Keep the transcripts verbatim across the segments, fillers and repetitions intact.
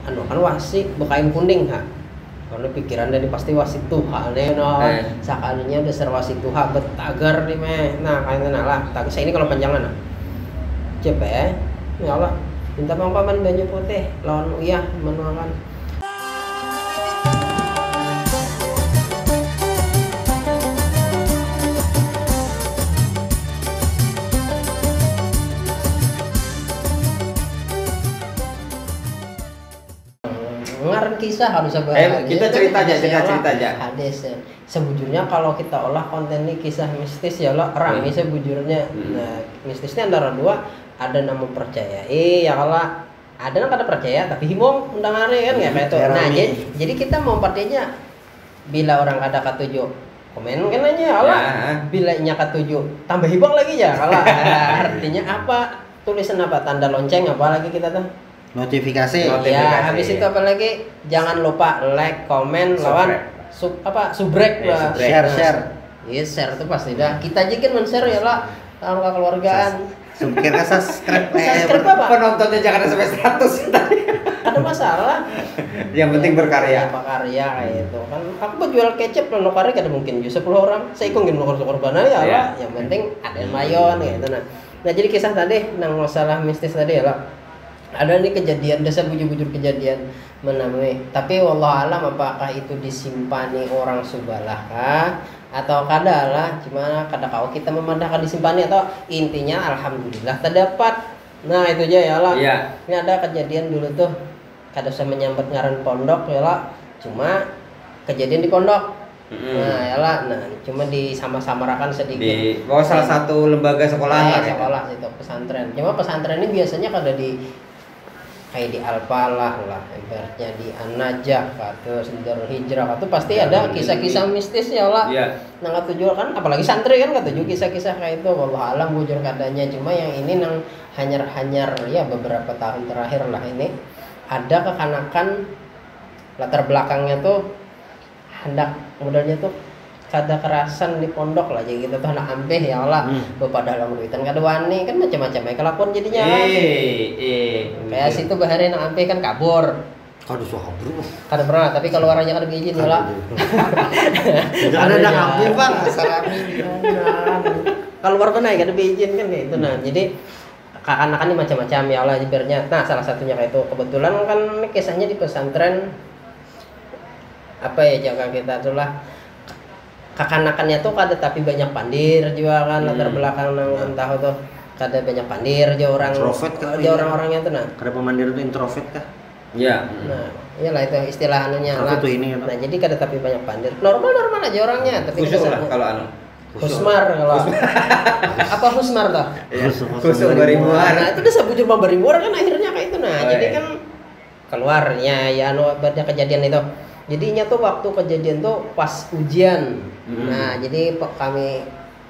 anu kan wasi bekain kuning ha. Karena pikiran dari pasti wasit Tuhan no. Eh. Sakalinya dasar wasit Tuhan betagar nih meh. Nah, kayaknya lah. Tak saya ini kalau panjangan nah. Cep ya. Ya Allah. Minta paman baju putih lawan Uyah menuangkan. Ngaran kisah harus apa? Eh, kita cerita aja, cerita cerita aja. Hadis. Sebujurnya kalau kita olah konten ini kisah mistis ya Allah, rame hmm. sebujurnya. Hmm. Nah, mistisnya antara dua, ada nama percaya. Eh, ya Allah, ada yang kada percaya tapi himong undang hari kan ya kayak itu. Nah, jadi, jadi kita mau partainya bila orang ada katuju komen kan aja Allah. Ya. Bila nya katuju tambah hibong lagi ya Allah. Artinya apa? Tulisan apa? Tanda lonceng apa lagi kita tuh? Notifikasi. Notifikasi. Ya, habis itu apa lagi? Jangan lupa like, komen, lawan sub apa? Subrek lah. Ya, share, share. Iya, share itu pasti dah. Kita aja kan men-share ya lah. Kalau keluargaan. Subscribe subscribe. Subscribe apa? Penontonnya jangan sampai seratus tadi. Ada masalah. Yang penting berkarya. Berkarya kayak itu. Kan aku berjual kecap lo karya kada mungkin juga sepuluh orang. Saya ikut ngin korban ya lah. Yang penting ada yang mayon gitu nah. Nah, jadi kisah tadi nang masalah mistis tadi ya lah. Ada nih kejadian, dasar bujur-bujur kejadian menamai. Tapi wallah alam apakah itu disimpani orang subalah kah? Atau kada lah, gimana kada kau kita memandangkan disimpani atau intinya alhamdulillah terdapat. Nah itu aja ya lah. Iya. Ini ada kejadian dulu tuh kada usah menyambut ngaran pondok ya lah. Cuma kejadian di pondok. Mm-hmm. Nah ya lah, nah cuma disama-samarakan sedikit. Di bawah salah satu lembaga sekolah nah, lah. Ya, sekolah itu pesantren. Cuma pesantren ini biasanya kada di kayak di Al-Falah lah, ibaratnya di An-Najah atau Darul Hijrah itu pasti ya, ada kisah-kisah mistis ya Allah. Iya. Nang katujuh kan apalagi santri kan katujuh kisah-kisah kayak itu wallah alam bujur kadanya. Cuma yang ini nang hanyar-hanyar ya beberapa tahun terakhir lah ini ada kekanakan latar belakangnya tuh hendak modalnya tuh kada kerasan di pondok lah jadi kita tuh anak ampeh ya Allah hmm. Bapak dalam duitan kada wani kan macam-macam ya kelakuan jadinya kan eh, eh, kayak situ bahari anak ampeh kan kabur kada suah bro kada pernah tapi kalau orangnya kada izin ya lah ada anak ampeh bang salami kalau luar pernah kada izin kan kayak itu nah jadi anak-anak ini macam-macam ya Allah jibernya nah salah satunya kayak itu kebetulan kan kisahnya di pesantren apa ya jaga kita tuh lah kakanakannya tuh kada tapi banyak pandir juga kan hmm. latar belakang nang ya. Entah tuh kada banyak pandir aja orang aja orang-orangnya tuh nah kada pemandir itu introvert kah ya nah iyalah itu istilah anunya lah itu ini, nah jadi kada tapi banyak pandir normal normal aja orangnya tapi khusus lah kalau anu Husmar kalau apa Husmar tuh khusus berimuan nah itu udah sebujur berimuan kan akhirnya kayak itu nah oh, jadi iya. Kan keluarnya ya anu pada kejadian itu jadinya tuh waktu kejadian tuh pas ujian hmm. Nah jadi kami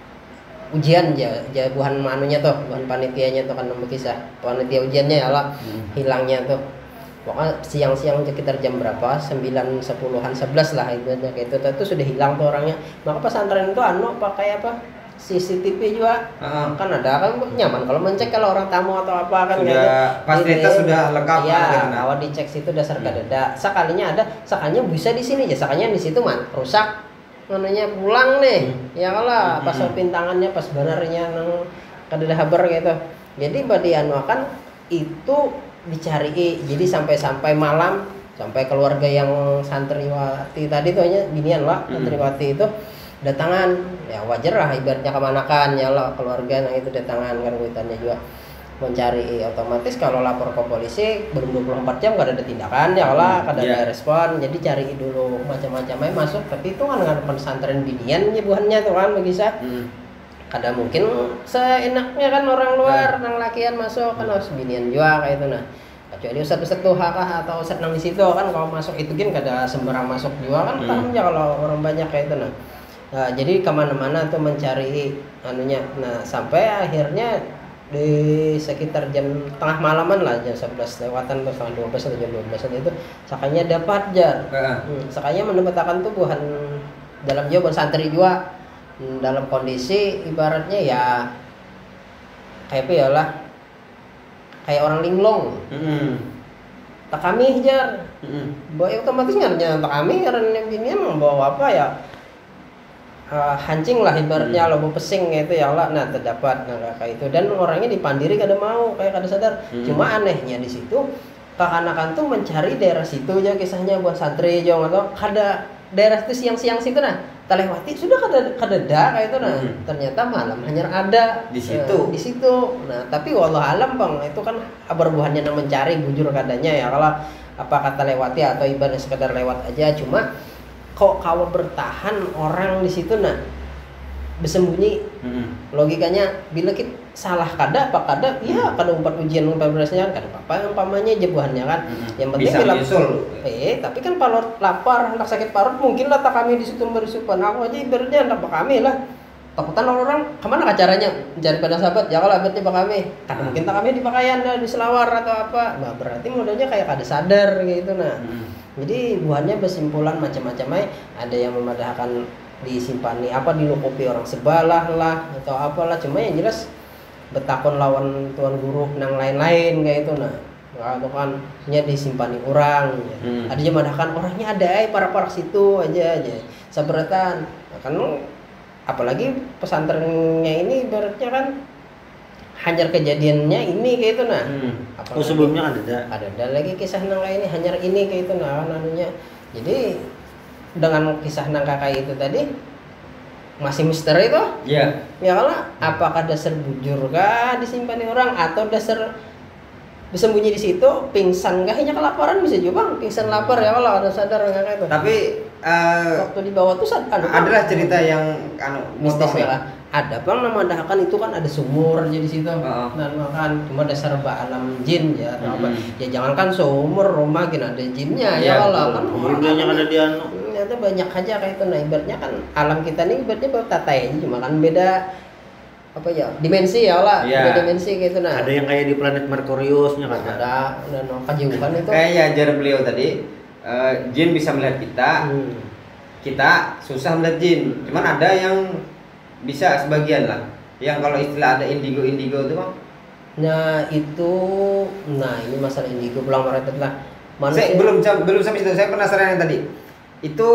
ujian aja ja, buhan manunya tuh buhan panitianya tuh kan nomor kisah panitia ujiannya ya lah hmm. Hilangnya tuh pokoknya siang-siang sekitar jam berapa sembilan sepuluhan sebelas lah itu kayak itu tuh sudah hilang tuh orangnya maka pesantren itu anu pakai apa C C T V juga uh-huh. Kan ada kan nyaman kalau mencek kalau orang tamu atau apa kan sudah gitu. Fasilitas jadi, sudah lengkap ya kalau dicek situ dasar hmm. Kada sekalinya ada sekalinya bisa di sini aja sekalinya di situ man rusak mananya pulang nih hmm. Ya kalau pas hmm. Pintangannya pas benarnya nang kada ada haber gitu jadi badi anu akan itu dicari jadi sampai-sampai malam sampai keluarga yang santriwati tadi tuh hanya binian lah hmm. Santriwati itu datangan ya wajar lah ibaratnya kemanakan ya lah keluarga yang itu datangan kan kuitannya juga mencari otomatis kalau lapor ke polisi belum dua puluh empat jam gak ada tindakan ya lah kada yeah. Ada respon jadi cari dulu macam-macamnya masuk tapi itu kan dengan pesantren binian nyebuhannya tuh kan bisa hmm. Kada mungkin seenaknya kan orang luar yeah. Nang lakian masuk kan harus binian juga kayak itu nah kecuali ustad-ustad tuh hakah atau ustad nang di situ kan kalau masuk itu kan kada sembarang masuk juga kan hmm. Tahunya kalau orang banyak kayak itu nah Nah, jadi kemana-mana tuh mencari anunya. Nah, sampai akhirnya di sekitar jam tengah malaman lah jam sebelas lewatan atau setengah dua belas atau jam dua belas itu sakanya dapat jar. Hmm, sakanya mendapatkan tubuhan dalam jawaban santri juga hmm, dalam kondisi ibaratnya ya kayak apa ya lah kayak orang linglung. Hmm. tak kami jar. Mm-mm. Bawa ya otomatis ngarnya tak kami karena ini emang bawa apa ya? Uh, hancing lah ibaratnya Hmm. lo pesing gitu ya Allah. Nah terdapat nah kayak itu dan orangnya dipandiri kada mau kayak kada sadar. Hmm. Cuma anehnya di situ kekanakan tuh mencari daerah situ aja kisahnya buat santri jong atau kada daerah itu siang-siang situ nah terlewati sudah kada kada da kayak itu nah Hmm. ternyata malam hanya ada Di situ. eh, di situ nah tapi wallah alam bang itu kan berbuahannya yang mencari bujur kadanya ya kalau apa kata lewati atau ibadah sekedar lewat aja cuma kok kawa bertahan orang di situ nah bersembunyi Mm-mm. logikanya bila kita salah kada apa kada ya kada umpat ujian umpat berasnya kada apa-apa umpamanya jebuhannya kan Mm-mm. yang penting Bisa bila menyusul. eh tapi kan kalau lapar hendak sakit parut mungkin lah tak kami di situ bersupan aku aja ibaratnya hendak pak kami lah takutan orang kemana caranya mencari pada sahabat ya kalau abadnya pak kami kan mungkin tak kami di pakaian di selawar atau apa nah berarti modalnya kayak kada sadar gitu nah Mm-mm. jadi buahnya bersimpulan macam-macam ada yang memadahkan disimpani apa dilukupi orang sebelah lah atau apalah cuma yang jelas betakon lawan tuan guru nang lain-lain kayak itu nah atau kan nya disimpani orang ya. Hmm. Ada yang memadahkan orangnya ada eh para para situ aja aja saberatan nah, kan apalagi pesantrennya ini ibaratnya kan hanyar kejadiannya ini kayak itu nah Hmm. Apa Oh sebelumnya ada dah. ada ada lagi kisah nang kayak ini hanyar ini kayak itu nah kan anunya jadi dengan kisah nang kakak itu tadi masih misteri itu Iya. ya kalau apakah dasar bujur kah disimpan orang atau dasar bersembunyi di situ pingsan kah hanya kelaparan bisa juga bang pingsan lapar ya kalau ada sadar kakak itu Tapi eh, waktu di bawah tuh sad- anu, Bang. adalah cerita yang anu mistis motong ya ya. lah. Ada bang nama dahakan itu kan ada sumur aja di situ Heeh. dan makan cuma dasar ba alam jin ya atau apa Mm-hmm. ya jangankan sumur rumah gini ada jinnya ya Iya, kalau betul. kan Iya, orang banyak kan ada di anu. ternyata banyak aja kayak itu nah ibaratnya kan alam kita nih ibaratnya baru tata aja cuma kan beda apa ya dimensi ya lah Iya. beda dimensi gitu nah Ada yang kayak di planet Merkuriusnya kan ada. ada dan kejauhan itu Kayak ya ajar beliau tadi, eh, jin bisa melihat kita, hmm. kita susah melihat jin. Cuman ada yang bisa sebagian lah. Yang kalau istilah ada indigo-indigo itu bang. Nah itu nah ini masalah indigo pulang maratet lah Saya belum sam- belum sampai situ. Saya penasaran yang tadi. Itu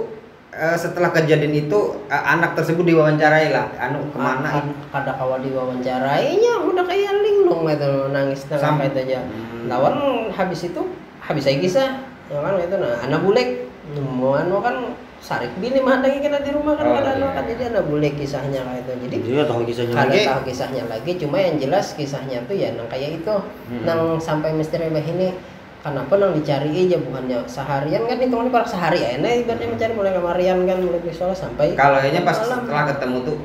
eh, setelah kejadian itu eh, anak tersebut diwawancarai lah. Anu kemana? Kad- kada kawa diwawancarainya udah kayak linglung gitu nangis Sam- nangis itu aja Hmm. lawan habis itu habis saya kisah ya kan itu nah anak bulek mau anu kan sarik bini mah lagi kita di rumah kan Oh, kada anu iya. kan jadi anak bulek kisahnya kayak itu jadi Dia tahu kisahnya kada lagi. tahu kisahnya lagi cuma yang jelas kisahnya tuh ya nang kayak itu Hmm. nang sampai misteri bah ini kenapa nang dicari aja bukannya seharian kan hitungannya para sehari ya nah ibaratnya mencari mulai kemarian kan mulai besok sampai Kalau kayaknya pas malam. setelah ketemu tuh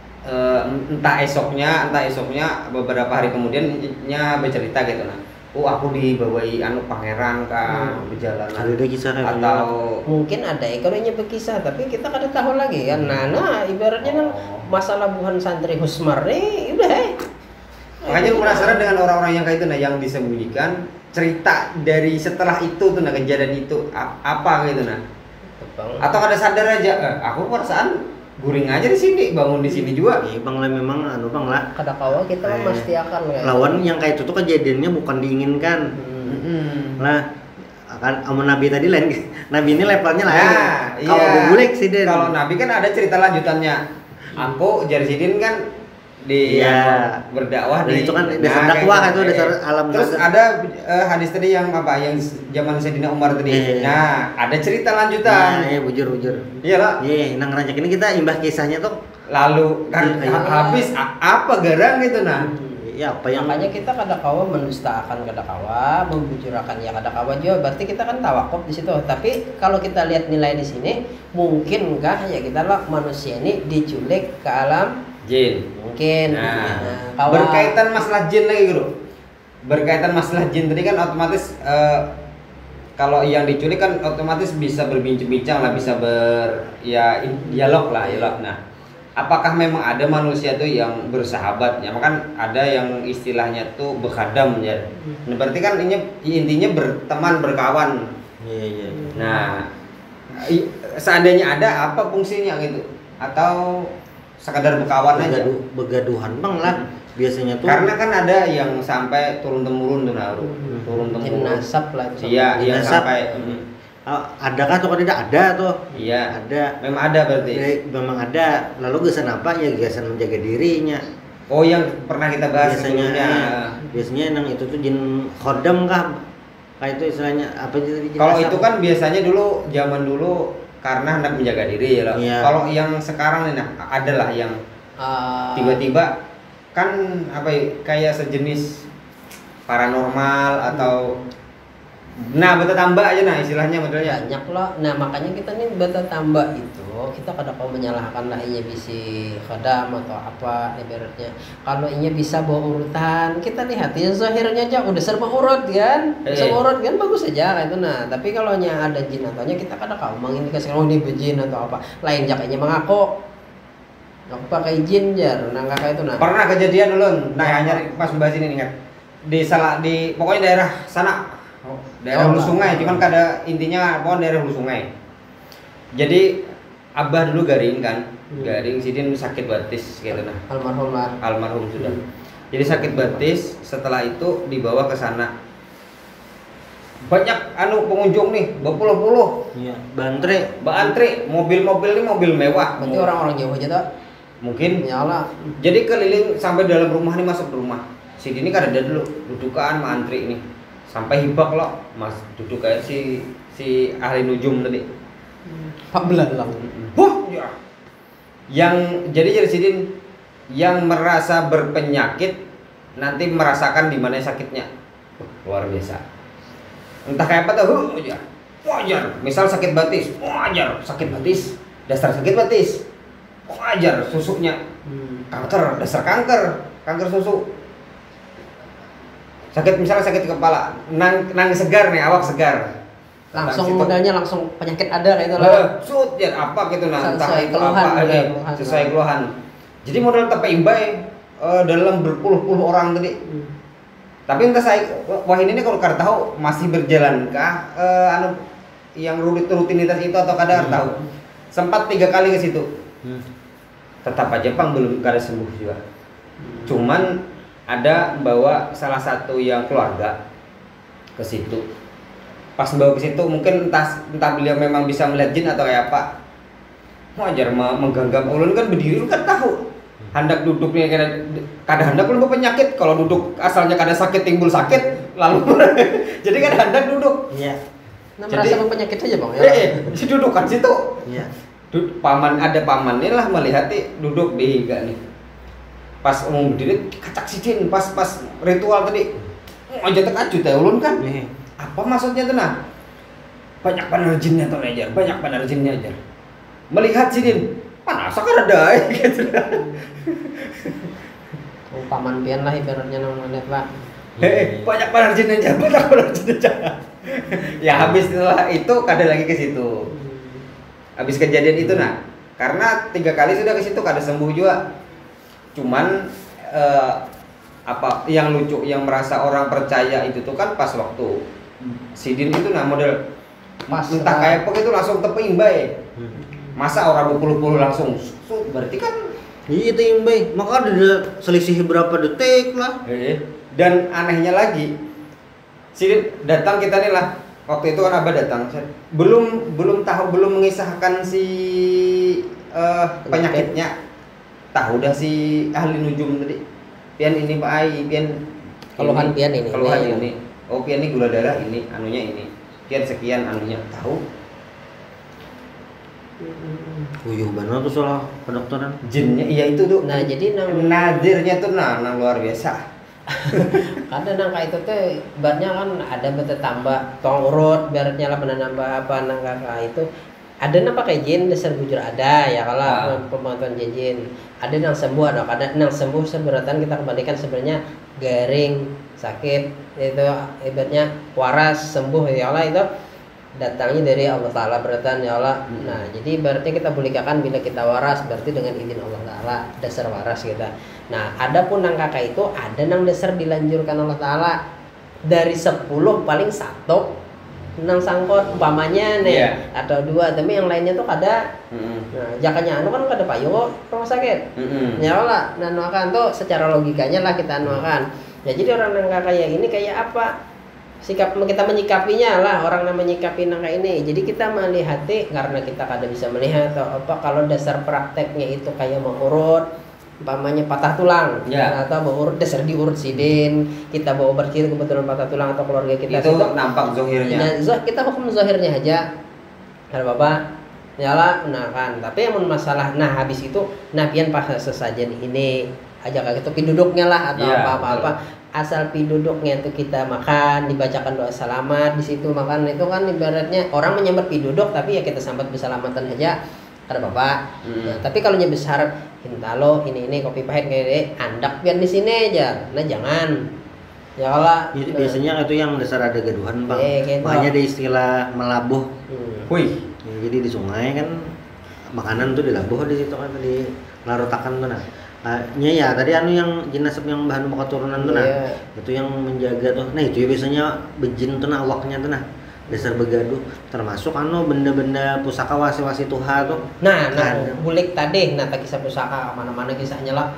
eh, entah esoknya, entah esoknya beberapa hari kemudian nya bercerita gitu nah. Oh aku dibawai anu pangeran kan Hmm. berjalan Ada deh kisah kayak gitu. atau mungkin ada ekornya berkisah tapi kita kada tahu lagi kan nah, nah ibaratnya nang Oh. masalah bukan santri husmar nih udah eh makanya aku penasaran dengan orang-orang yang kayak itu nah yang disembunyikan cerita dari setelah itu tuh nah kejadian itu a- apa gitu nah Bang. atau kada sadar aja eh, aku perasaan guring aja di sini bangun di sini juga Iya bang lah memang anu bang lah. kada kawa kita Eh, memastikan kayak Lawan yang kayak itu tuh kejadiannya bukan diinginkan. hmm. Mm-mm. Lah kan sama Nabi tadi lain. Nabi ini levelnya lain. Nah, Kalau iya. bubulek sih Den. Kalau Nabi kan ada cerita lanjutannya. Aku Jarsidin kan di Iya. anu, berdakwah Dan di itu kan nah, dasar kayak dakwah, gitu. itu dasar Eh, alam Terus dasar. ada eh, hadis tadi yang apa yang zaman Sayyidina Umar tadi. Iya. Nah, ada cerita Nah, lanjutan. iya bujur bujur. Iya lah. Iya, nang rancak ini kita imbah kisahnya tuh. Lalu kan Iya. ha- habis a- apa garang gitu nah. Ya apa yang makanya kita kada kawa mendustakan kada kawa membujurakan ya kada kawa juga berarti kita kan tawakuf di situ tapi kalau kita lihat nilai di sini mungkinkah ya kita lah manusia ini diculik ke alam Jin. mungkin Nah, kawa- berkaitan masalah jin lagi bro. Berkaitan masalah jin tadi kan otomatis eh, kalau yang diculik kan otomatis bisa berbincang-bincang lah, bisa ber ya in- dialog lah, dialog. Nah, apakah memang ada manusia tuh yang bersahabat? Ya, kan ada yang istilahnya tuh berkhadam ya. Nah, berarti kan ini intinya berteman, berkawan. Iya iya. Nah, i- seandainya ada apa fungsinya gitu? Atau sekadar berkawan aja? Begadu, begaduhan bang lah. biasanya tuh Karena kan ada yang sampai turun temurun tuh nah, Hmm. turun Jin temurun. nasab lah itu. Iya, yang Nasab. sampai Hmm. Oh, adakah atau tidak ada tuh? iya. Ada. Memang ada berarti. Baik, memang ada. Lalu gesan apa ya? Gesan menjaga dirinya. Oh, yang pernah kita bahas biasanya sebelumnya. biasanya yang itu tuh jin khodam kah? Kayak itu istilahnya apa sih tadi? Jin Kalau nasab? itu kan biasanya dulu zaman dulu karena hendak menjaga diri ya loh. Iya. Kalau yang sekarang nih nah, adalah yang Ah, tiba-tiba kan apa ya, kayak sejenis paranormal atau nah beta tambah aja nah istilahnya modelnya. banyak lah. Nah makanya kita nih bata tambah itu kita kadang mau menyalahkan lah inya bisi khodam atau apa ibaratnya. Kalau inya bisa bawa urutan, kita lihat ya zahirnya aja udah serba urut kan, Eh. serba urut kan bagus aja kayak itu. Nah tapi kalau nya ada jin ataunya kita kadang kau mengindikasi oh ini bejin atau apa lain jakanya mengaku aku pakai jin jar, nah nggak kayak itu nah. Pernah kejadian dulu, nah hanya pas bahas ini ingat di salah di pokoknya daerah sana, oh, daerah Oh, hulu sungai, lah. cuman kada intinya pokoknya daerah hulu sungai. Jadi abah dulu garing kan, Hmm. garing sidin sakit batis gitu nah, Almarhum lah. almarhum sudah. Hmm. Jadi sakit batis, setelah itu dibawa ke sana. Banyak anu pengunjung nih, berpuluh-puluh, Iya, bantre. antri, mobil-mobil ini mobil mewah. Berarti orang-orang jauh aja tuh. Mungkin Nyala. jadi keliling sampai dalam rumah nih, masuk rumah. Si Dini kan ada dulu dudukan sama antri ini. Sampai hibak loh, Mas duduk kayak si si ahli nujum tadi. Pak Belalang. Wah, ya. Yang jadi jadi si Din yang merasa berpenyakit nanti merasakan di mana sakitnya. Wah, luar biasa. Entah kayak apa tuh, huh, ya. Wajar. Misal sakit batis, wajar sakit batis. Dasar sakit batis. Wajar susuknya. Hmm. Kanker, dasar kanker, kanker susu. Sakit misalnya sakit kepala, nang nang segar nih, awak segar. Langsung Tentang situ. modalnya langsung penyakit ada kayak itu Eh, lah. sud ya apa gitu nah, entah Sesuai itu keluhan, apa model eh, keluhan. sesuai keluhan. Jadi modal tepe imbai eh, dalam berpuluh-puluh orang tadi. Hmm. Tapi entah saya wah ini nih kalau kada tahu masih berjalankah eh, anu yang rutin rutinitas itu atau kada Hmm. tahu. Sempat tiga kali ke situ. Hmm. Tetap aja Pang belum kada sembuh juga. Cuman ada bawa salah satu yang keluarga ke situ. Pas bawa ke situ mungkin entah entah beliau memang bisa melihat jin atau kayak apa. Wajar me- menggenggam ulun kan berdiri lu kan tahu. Hendak duduknya kada kada hendak lu penyakit kalau duduk asalnya kada sakit timbul sakit lalu jadi kan hendak duduk. Iya. Nah, Jadi- merasa penyakit aja bang ya. Eh, eh si duduk kan situ. Iya. Du- paman ada pamannya lah melihat nih duduk di higa nih. Pas umum berdiri kacak sidin pas pas ritual tadi. Oh, aja terkajut ya ulun kan. Nih. Apa maksudnya tuh nah? Banyak benar jinnya tuh ajar, banyak benar jinnya ajar. Melihat sidin, panas kan ada gitu. Oh, paman pian lah ibaratnya nang ngeliat lah. Hei, banyak benar jinnya aja, banyak benar jinnya aja. Ya habis setelah itu kada lagi ke situ. Habis kejadian itu nah, karena tiga kali sudah ke situ kada sembuh juga. Cuman eh, apa yang lucu yang merasa orang percaya itu tuh kan pas waktu sidin itu nah model Pas, entah uh, kayak apa itu langsung teping bae. Hmm. Masa orang berpuluh-puluh langsung su, berarti kan Iya itu yang baik. Maka ada selisih berapa detik lah. eh, dan anehnya lagi sidin datang kita nih lah waktu itu kan abah datang belum belum tahu belum mengisahkan si eh, penyakitnya tahu dah si ahli nujum tadi pian ini pak ai pian Keluhan pian ini, keluhan ini. ini oh pian ini gula darah ini anunya ini pian sekian anunya tahu Uyuh benar tuh soal kedokteran. jinnya iya itu tuh Nah jadi nang nadirnya tuh nah nang luar biasa ada nang kayak itu teh ibaratnya kan ada bete tambah tong urut ibaratnya lah pernah nambah apa nang kakak itu ada nang pakai jin dasar bujur ada ya kalau Ah. pemantauan jin ada nang sembuh ada ada nang sembuh seberatan kita kembalikan sebenarnya garing sakit itu ibaratnya waras sembuh ya Allah itu datangnya dari Allah Ta'ala beratan ya Allah. Hmm. Nah jadi berarti kita bolehkan bila kita waras berarti dengan izin Allah Ta'ala dasar waras kita. Nah ada pun nang kakak itu ada nang dasar dilanjurkan Allah Ta'ala dari sepuluh paling satu nang sangkot umpamanya nih Iya. atau dua tapi yang lainnya tuh kada. Mm-mm. Nah, jakanya anu kan kada payu kok rumah sakit. Mm-mm. Ya lah, nah anu akan tuh secara logikanya lah kita anu akan. Ya jadi orang yang kayak ini kayak apa? Sikap kita menyikapinya lah, orang yang menyikapi nang kayak ini. Jadi kita melihat karena kita kada bisa melihat atau apa kalau dasar prakteknya itu kayak mengurut umpamanya patah tulang Ya. atau mengurut dasar diurut sidin kita bawa obat kita kebetulan patah tulang atau keluarga kita Itu situ. nampak zohirnya. Nah, zoh, kita hukum zohirnya aja. Ada bapak, nyala, nah kan. Tapi yang masalah, nah habis itu, nah pian pas sesajen ini aja kayak gitu piduduknya lah atau Iya, apa-apa. Asal piduduknya itu kita makan, dibacakan doa selamat di situ makan itu kan ibaratnya orang menyambat piduduk tapi ya kita sambat berselamatan aja. Ada bapak. Hmm. Nah, tapi kalau nya besar hintalo ini ini kopi pahit kayak ini andak pian di sini aja. Nah jangan. Ya kalau Bi- biasanya itu yang dasar ada gaduhan bang, Eh, gitu. makanya ada istilah melabuh. hmm. Wih. Ya, jadi di sungai kan makanan tuh dilabuh di situ kan di larutakan tuh nah. Ah, nya ya tadi anu yang jenazah yang bahan pokok turunan tuh nah. Iya. Itu yang menjaga tuh. Nah, itu ya biasanya bejin tuh nah awaknya tuh nah. Dasar begaduh termasuk anu benda-benda pusaka wasi-wasi tuha tuh. Nah, nah, Ada. bulik tadi, nah tak kisah pusaka mana-mana kisahnya lah.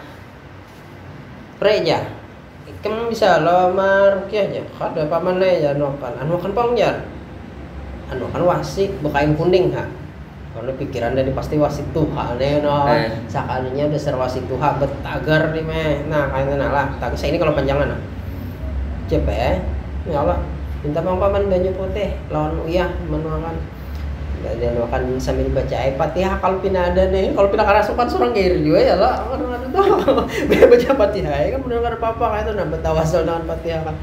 Preja, kamu bisa lo marukiah aja, kada paman ya nopan, anu kan pangjar, anu kan wasi bekain kuning ha. Kalau pikiran dari pasti wasi tuha nih no, Eh. sakalinya dasar wasi tuha betagar nih meh, nah kayaknya lah, tak kisah ini kalau panjangan nah, cepet, ya Allah. Minta bang paman baju putih lawan uyah menuakan dan akan sambil baca ayat Fatihah kalau pina ada nih kalau pina kerasukan seorang gair juga ya lah orang ada tuh baca Fatihah ya kan mendengar apa kayak itu nambah tawasul dengan Fatihah kan.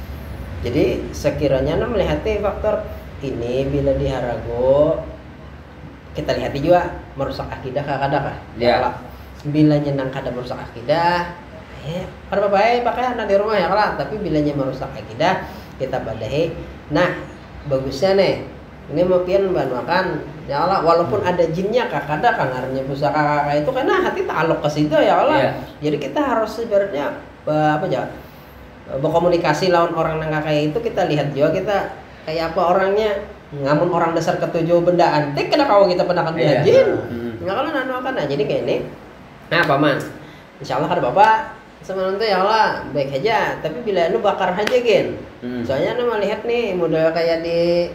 Jadi sekiranya nah melihat faktor ini bila diharago kita lihat juga merusak akidah kada kah? Ya. Bila nyenang kada merusak akidah eh pada bapak pakai anak di rumah ya lah tapi bilanya merusak akidah kita badahi. Nah, bagusnya nih. Ini mau pian makan. Ya Allah, walaupun ada jinnya kakada kangarnya pusaka kakak itu karena hati taluk ke situ ya Allah. Iya. Jadi kita harus ibaratnya eh, apa ya? Berkomunikasi lawan orang yang kakak itu kita lihat juga kita kayak apa orangnya. Ngamun orang dasar ketujuh benda antik kena kau kita pernah kan Iya. jin. Hmm. Ya kalau nanu akan nah jadi kayak ini. Nah, paman. Insya Allah kada bapak semalam tuh ya Allah baik aja tapi bila lu bakar aja gen Hmm. soalnya anu melihat nih model kayak di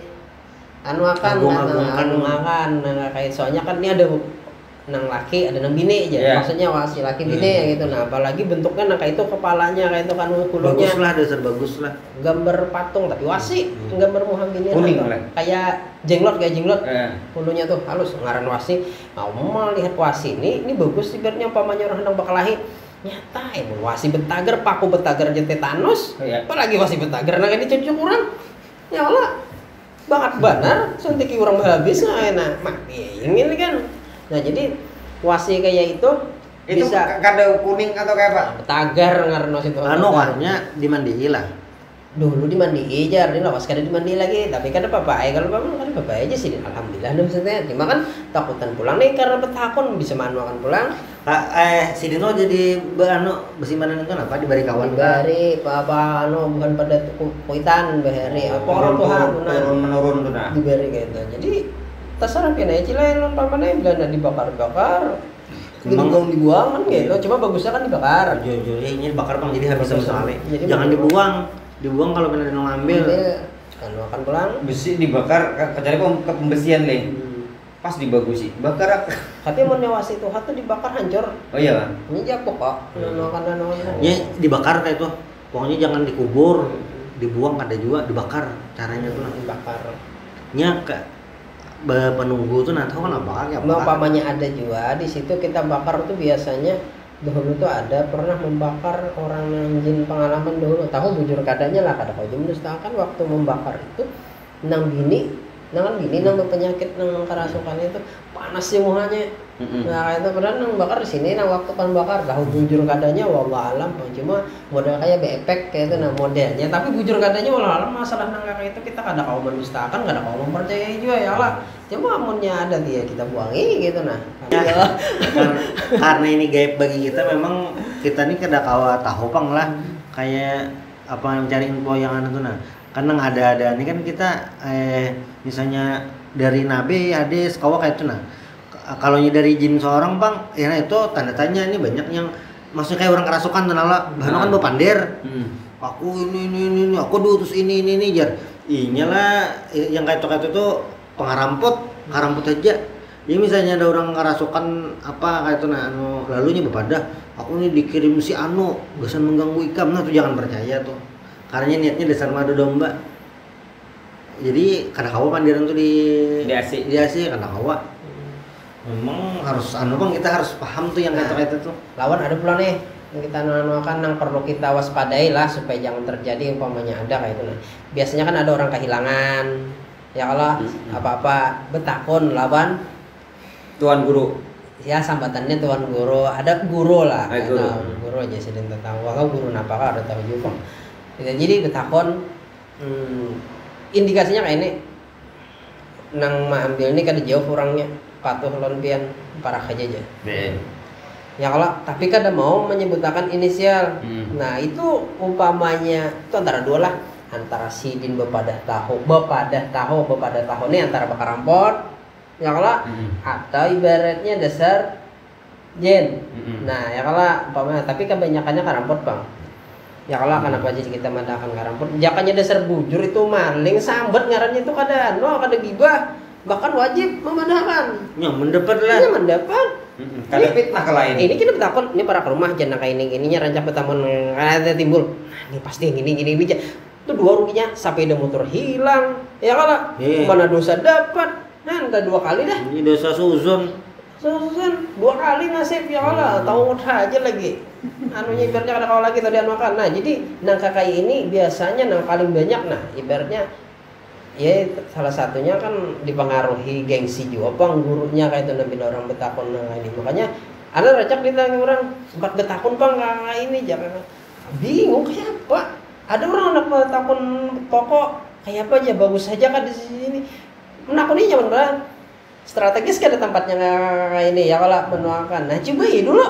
anu akan Agung-agungkan. anu akan nah, kayak soalnya kan ini ada nang laki ada nang bini aja Yeah. maksudnya wasi laki bini Hmm. ya gitu nah apalagi bentuknya nah kayak itu kepalanya kayak itu kan kulitnya Bagus lah dasar bagus lah. gambar patung tapi wasi Hmm. gambar muhambini Kuning atau lah. kayak jenglot kayak jenglot Eh. bulunya tuh halus ngaran wasi nah mau lihat wasi ini ini bagus ibaratnya umpamanya orang hendak bakal lahir nyata emang wasi betager paku betager aja tetanus Iya. apalagi wasi betager nah ini cucu kurang ya Allah banget benar suntik orang habis nggak enak mati ini kan nah jadi wasi kayak itu Itu bisa kada kuning atau kayak apa? betager ngaran wasi itu Anu kahnya dimandiin lah. dulu dimandi jar, dia lawas kada dimandi lagi, tapi kan apa-apa kalau bapak kan apa aja sih, alhamdulillah nih maksudnya, cuma kan takutan pulang nih karena betakun bisa manu akan pulang, Kak, eh si Dino jadi be anu besi mana itu apa dibari kawan Kak? dibari apa anu bukan pada tuku- kuitan bahari, apa orang tuh turun, harunan turun menurun tuh nah. dibari kayak gitu, jadi terserah pian aja lah yang pamannya bila nak dibakar-bakar, Emang- dibuang-dibuang kan gitu, cuma bagusnya kan dibakar. Jujur ini bakar bang jadi habis Bakar sekali. jadi Jangan bakar. dibuang, dibuang kalau benar mau ngambil. Kan akan pulang. Besi dibakar ke- kecuali pem- ke pembesian leh. Hmm. Pas dibagusi. Bakar. Tapi mau nyawasi tuh tuh dibakar hancur. Oh iya, Bang. Ini jakok kok. Nano kan nano. Ya dibakar kayak itu. Pokoknya jangan dikubur, dibuang ada juga dibakar caranya tuh. lah. Dibakar. Nya ke be- penunggu tuh nanti kan bakar ya Nah, bakar. umpamanya ada juga di situ kita bakar tuh biasanya dahulu tuh ada pernah membakar orang yang jin pengalaman dahulu tahu bujur kadanya lah kada kau jam kan waktu membakar itu nang bini nang kan bini nang penyakit nang kerasukan itu panas sih muhanya. Mm-mm. Nah itu padahal nang bakar di sini nang waktu kan bakar tahu bujur kadanya wallah alam cuma model kayak bepek kayak itu nah modelnya tapi bujur kadanya wallah alam masalah nang kayak itu kita kada kau mendustakan kada kau mempercayai juga ya lah cuma amunnya ada dia kita buangi gitu nah. Ya, kar- karena ini gaib bagi kita memang kita nih kada kawa tahu pang lah kayak apa mencari info yang anu tuh nah Kadang ada-ada ini kan kita eh misalnya dari nabi hadis kawa kayak itu nah. Kalau dari jin seorang bang, ya nah itu tanda tanya ini banyak yang maksudnya kayak orang kerasukan tuh nala, bahkan kan bepander. Hmm. Aku ini ini ini, ini aku diutus ini ini ini jar. Inya lah yang kayak itu kayak itu tuh pengaramput, ngaramput aja. Jadi misalnya ada orang kerasukan apa kayak itu nah, anu lalunya bepada, aku ini dikirim si Anu, gasan mengganggu ikam, nah tuh jangan percaya tuh. Karena niatnya dasar madu domba. Jadi kadang kawa pandiran tuh di Diasi, diasi kadang kawa. Memang harus anu bang, kita harus paham tuh yang kata-kata tuh. Lawan ada pula nih yang kita nanakan yang perlu kita waspadai lah supaya jangan terjadi umpamanya ada kayak itu nah. Biasanya kan ada orang kehilangan, ya kalau hmm. apa-apa betakun lawan tuan guru. Ya sambatannya tuan guru, ada guru lah, Ay, guru. Nah, guru aja sedang tentang wah guru napa ada tahu juga. Jadi betakun hmm, indikasinya kayak ini nang ma ambil ini kada jauh orangnya patuh lonpian parah aja aja. Ben. Ya kalau tapi kada mau menyebutkan inisial. Hmm. Nah itu umpamanya itu antara dua lah, antara sidin bepadah tahu, bepadah tahu, bepadah tahu ini antara bakar rampot, ya kalau hmm. atau ibaratnya dasar jen. Hmm. Nah ya kalau umpamanya tapi kebanyakannya karampot bang. Ya kalau kenapa jadi kita madakan karampot? Jakanya dasar bujur itu maling sambat ngarannya itu kada no kada gibah. Bahkan wajib memadahkan. Ya mendapat lah. Iya mendapat. Mm-hmm. Kada fitnah ke lain. Ini kita betakon, ini para ke rumah jangan kayak ini ininya rancak betamun ada timbul. Nah, ini pasti yang ini ini ini. Itu dua ruginya sampai ada motor hilang. Ya kalau yeah. Mana dosa dapat. Nah, udah dua kali dah. Ini dosa suzon. Suzon dua kali nasib ya kalau hmm. tahu aja lagi. Anunya ibaratnya kada kau lagi tadi anu makan. Nah, jadi nang kakai ini biasanya nang paling banyak nah ibaratnya ya salah satunya kan dipengaruhi gengsi juga bang gurunya kayak itu nabi orang betakun nah ini makanya ada racak ditanya orang sempat betakun bang kayak ini jangan bingung kayak apa ada orang anak betakun pokok kayak apa aja bagus saja kan di sini menakuni nyaman banget strategis kan ada tempatnya kayak ini ya kalau menuakan nah coba ya dulu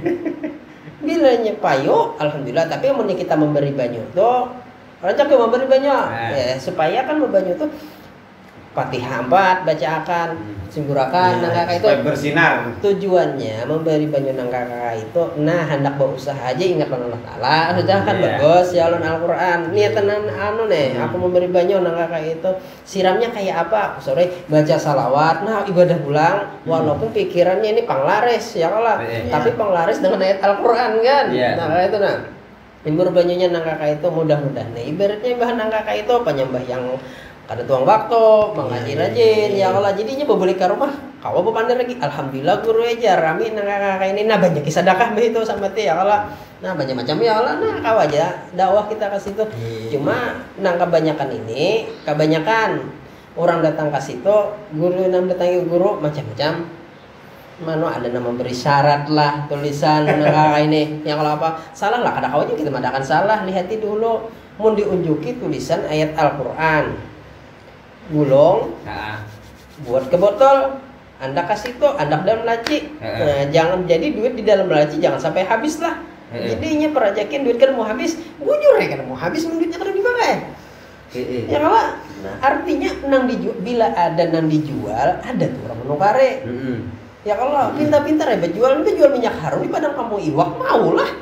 bilanya payo alhamdulillah tapi yang kita memberi banyak tuh rancak yang memberi banyak nah. Ya, supaya kan membanyak tuh Fatihah empat baca akan simburakan ya, nang kakak itu bersinar tujuannya memberi banyak nang kakak itu nah hendak berusaha aja ingat Allah Taala sudah kan yeah. Bagus ya alun Al-Quran niatan anu nih hmm. Aku memberi banyak nang kakak itu siramnya kayak apa sore baca salawat nah ibadah pulang hmm. Walaupun pikirannya ini panglaris ya kalau yeah. Tapi panglaris dengan ayat Al-Quran kan yeah. Nah kayak itu nah Imbur banyunya nang kakak itu mudah-mudahan nih ibaratnya bahan nang kakak itu penyembah yang kada tuang waktu mengaji rajin ya kalau jadinya berbalik ke rumah kau bepander lagi alhamdulillah guru aja rami nang kakak ini nah banyak sedekah begitu sama teh ya kalau nah banyak macam ya kalau nah kau aja dakwah kita ke situ cuma nang kebanyakan ini kebanyakan orang datang ke situ guru nang datangi guru macam-macam mana ada nama beri syarat lah tulisan kakak ini yang kalau apa salah lah kadang kawannya kita madakan salah lihati dulu mau diunjuki tulisan ayat Al-Quran gulung nah. Buat ke botol anda kasih tuh anda dalam laci nah, jangan jadi duit di dalam laci jangan sampai habis lah jadinya perajakin duit kan mau habis bujur ya kan mau habis duitnya kan dipakai ya kalau nah, artinya nang dijual bila ada nang dijual ada tuh orang menukare ya kalau pintar-pintar ya berjual jual minyak harum di padang kampung iwak mau lah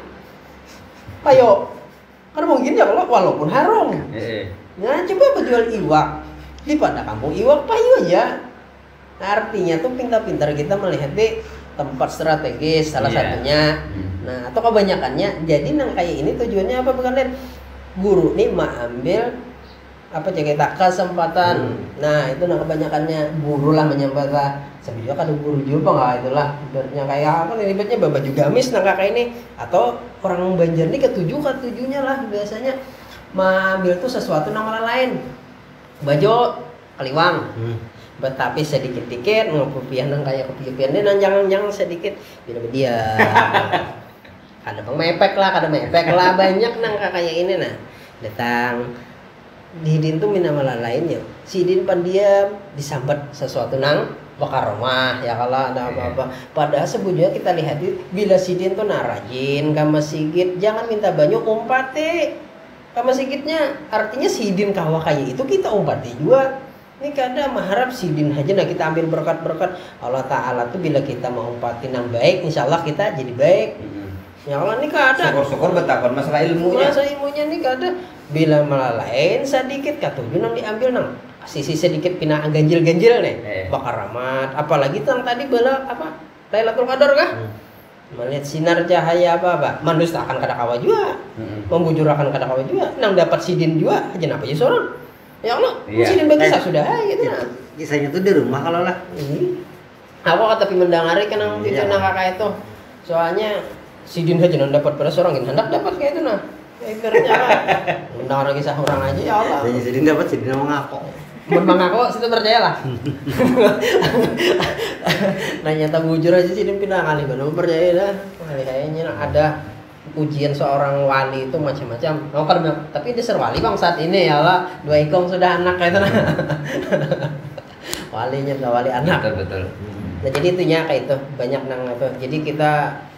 ayo kan mungkin ya kalau walaupun harum nah coba berjual iwak di padang kampung iwak payu aja nah, artinya tuh pintar-pintar kita melihat di tempat strategis salah yeah. Satunya nah atau kebanyakannya jadi nang kayak ini tujuannya apa bukan lihat guru nih mau ambil apa cerita kesempatan hmm. Nah itu nah kebanyakannya guru lah menyampaikan sebenarnya kan guru juga nggak itulah ibaratnya kayak apa nih ibaratnya baju gamis nah kakak ini atau orang Banjar ini ketujuh ketujuhnya lah biasanya mengambil tuh sesuatu nama lain baju kaliwang hmm. Tapi sedikit-dikit ngopian nang kayak kopian ini dan jangan-jangan sedikit bila dia ada pengmepek lah ada mepek lah banyak nang kakaknya ini nah datang Didin tuh minamalah lainnya Sidin pandiam disambat sesuatu nang bakar rumah ya kalau ada apa-apa padahal sebetulnya kita lihat bila Sidin tuh nah rajin ke masjid jangan minta banyak umpati Kama sikitnya artinya sidin kawa kaya itu kita umpati juga. Ini kada mengharap sidin aja nah kita ambil berkat-berkat Allah Ta'ala tuh bila kita mau umpatin yang baik insya Allah kita jadi baik. Hmm. Ya Allah ini kada. Syukur-syukur betakon masalah ilmunya. Masalah ilmunya ini kada. Bila malah lain sedikit katuju nang diambil nang sisi sedikit pina ganjil-ganjil nih. Eh. Bakar rahmat. Apalagi tang tadi bala apa? Lailatul Qadar kah? Hmm. Melihat sinar cahaya apa apa mendustakan kada kawa juga. Hmm. Membujurakan kada kawa juga. Nang dapat sidin juga aja apa ya seorang. Ya Allah, iya. Sidin bagi saya sudah gitu nah. Kisahnya tuh di rumah kalau lah. Ini. Aku kata mendangari kan nang itu nang kakak itu. Soalnya sidin aja nang dapat pada seorang hendak dapat kayak itu nah. Ibaratnya mendengar kisah orang aja ya Allah. Jadi sidin dapat sidin mau ngaku. Mun mengaku situ percayalah. Nanya tak bujur aja sidin pindah kali benar percaya dah. Kayaknya ada ujian seorang wali itu macam-macam. Oh, kan, tapi dia serwali bang saat ini ya Allah dua ikong sudah anak kayak itu nah. Walinya udah wali anak. Betul betul. Nah jadi itunya kayak itu banyak nang itu. Jadi kita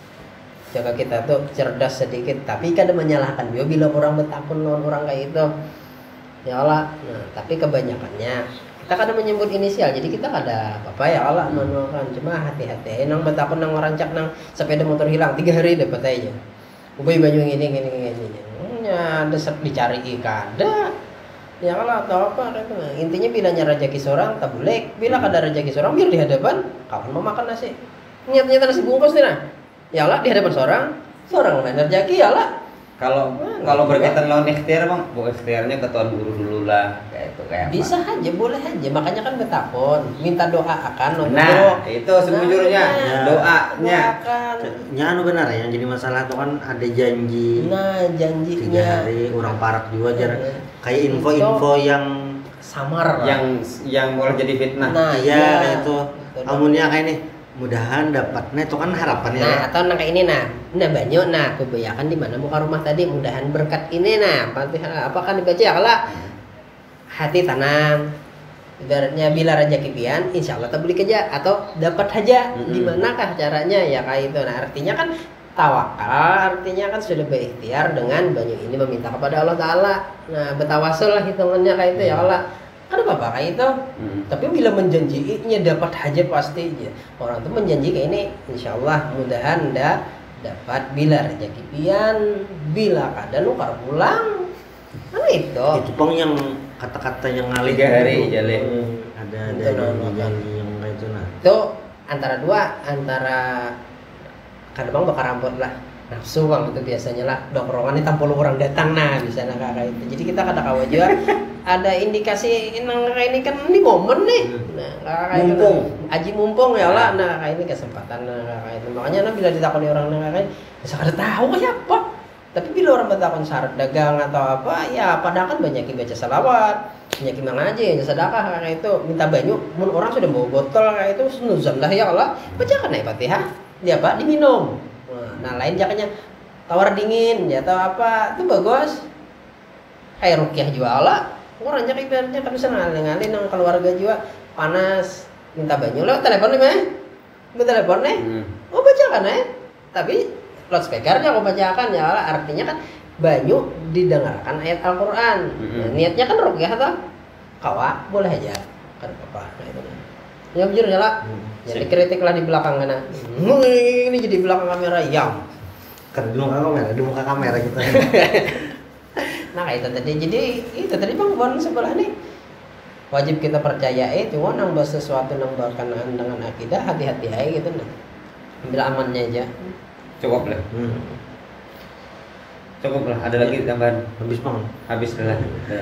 jaga kita tuh cerdas sedikit, tapi kadang menyalahkan dia bila orang bertakun lawan orang kayak itu. Ya Allah. Nah tapi kebanyakannya kita kadang menyebut inisial, jadi kita kada apa-apa ya Allah menolakkan. Cuma hati-hati. Nang bertakun nang rancak nang sepeda motor hilang tiga hari dapat aja. Ubay baju ini gini gini gini. Ya desep dicari ikan. Dah. Ya kalau atau apa gitu. Intinya bilanya rezeki seorang tak boleh. Bila kada rezeki seorang biar di hadapan kawan mau makan nasi. Nyat-nyat nasi bungkus nih nah. Ya Allah di hadapan seorang, seorang lain rezeki ya Allah. Kalau nah, kalau berkaitan lawan ikhtiar bang, bu ikhtiarnya ke tuan guru dulu lah kayak itu kayak bisa apa? Aja boleh aja, makanya kan betapun minta doa akan nah itu sebujurnya nah, doanya nya anu benar ya yang jadi masalah tuh kan ada janji nah janjinya tiga hari orang parak juga jar nah, kayak info-info yang samar yang yang boleh jadi fitnah nah iya ya, itu amunnya kayak nih mudahan dapat nah itu kan harapannya nah atau nah kayak ini nah nah banyak nah kebanyakan di mana muka rumah tadi mudahan berkat ini nah apa kan dibaca ya kalau hati tenang ibaratnya bila rezeki pian insya Allah tak beli kerja atau dapat aja mm-hmm. Di manakah caranya ya kayak itu nah artinya kan tawakal artinya kan sudah berikhtiar dengan banyak ini meminta kepada Allah Ta'ala nah bertawasul lah hitungannya kayak itu mm-hmm. Ya Allah kan apa kayak itu hmm. Tapi bila menjanjinya dapat aja pasti aja orang tuh menjanji kayak ini insya Allah mudahan dah dapat bila rezeki pian bila kada nukar pulang mana itu itu pang yang kata-kata yang ngalih tiga hari jale hmm. ada ada janji yang kayak itu nah itu antara dua antara kada bang bakar rambut lah nafsu bang itu biasanya lah dorongan ini tampol orang datang nah bisa nah kayak itu jadi kita kada kawa juga ada indikasi nang kayak ini kan ini momen nih nah kayak itu aji mumpung ya lah nah kayak ini kesempatan nah kayak itu makanya nah bila ditakoni orang nah kayak bisa kada tahu kayak apa tapi bila orang bertakon syarat dagang atau apa ya padahal kan banyak yang baca salawat banyak yang mengaji sedekah kayak itu minta banyak mun orang sudah bawa botol kayak itu sunuzan lah ya Allah bacakan naik Fatihah dia apa diminum nah lain jakanya tawar dingin ya atau apa itu bagus kayak rukyah juala orang jak ibaratnya kan bisa ngalih-ngalih nang keluarga juga panas minta banyu lo telepon nih meh minta telepon nih hmm. Oh bacakan eh tapi loudspeakernya kau bacakan ya artinya kan banyu didengarkan ayat Al-Quran hmm. Nah, niatnya kan rukyah atau kawa boleh aja kan apa nah itu ya jujur ya lah hmm. Jadi kritik lah di belakang kana. Hmm, ini jadi belakang kamera yang. Kan di muka kamera, di muka kamera gitu. Nah kayak itu tadi. Jadi itu tadi bang buat sebelah nih. Wajib kita percaya eh cuma nambah sesuatu nang berkenaan dengan akidah hati-hati aja gitu nah. Ambil amannya aja. Cukup lah. Hmm. Cukup lah. Ada lagi tambahan? Habis bang. Habis lah.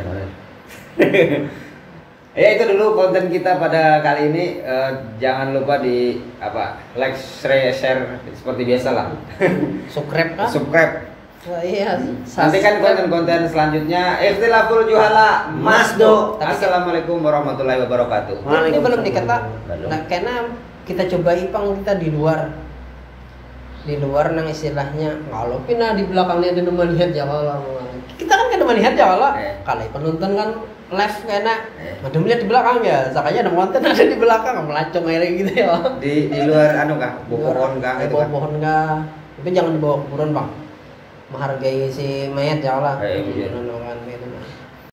Ya itu dulu konten kita pada kali ini uh, jangan lupa di apa like share, share seperti biasa lah subscribe kan subscribe oh, iya nantikan konten-konten selanjutnya ikhtilaful juhala masdo assalamualaikum warahmatullahi wabarakatuh ini belum dikata nah, karena kita coba ipang kita di luar di luar nang istilahnya kalau pina di belakangnya ada nama lihat ya Allah kita kan kan nama lihat ya Allah eh. Kalau penonton kan live enak, madem lihat di belakang ya, sakanya ada konten ada di belakang, melacong kayak gitu ya. Di di luar anu kah, bawa pohon kah, itu bawa pohon kah, tapi jangan dibawa kuburan bang. menghargai si mayat ya Allah. Eh, iya. Menolongkan gitu mah.